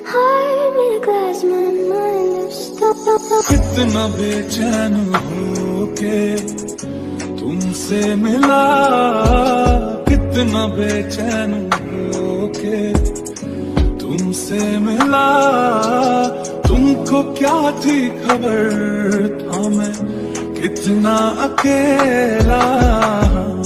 कितना बेचैन हो के तुमसे मिला, कितना बेचैन हो के तुमसे मिला। तुमको क्या थी खबर था मैं कितना अकेला।